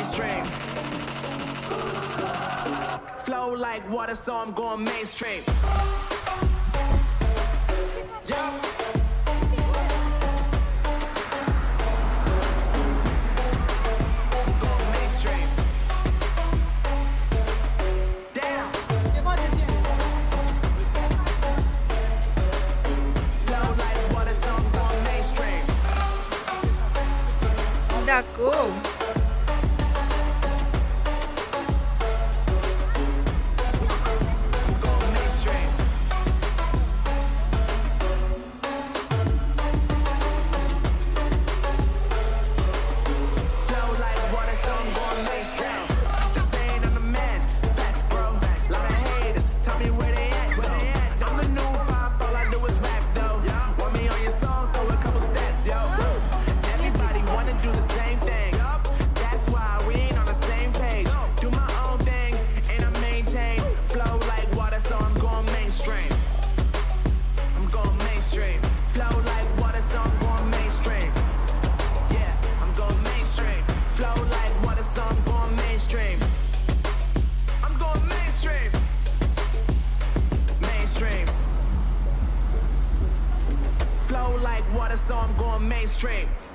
mainstream. Flow like water, so I'm going mainstream. Yeah. Daku. Flow like water, so I'm going mainstream.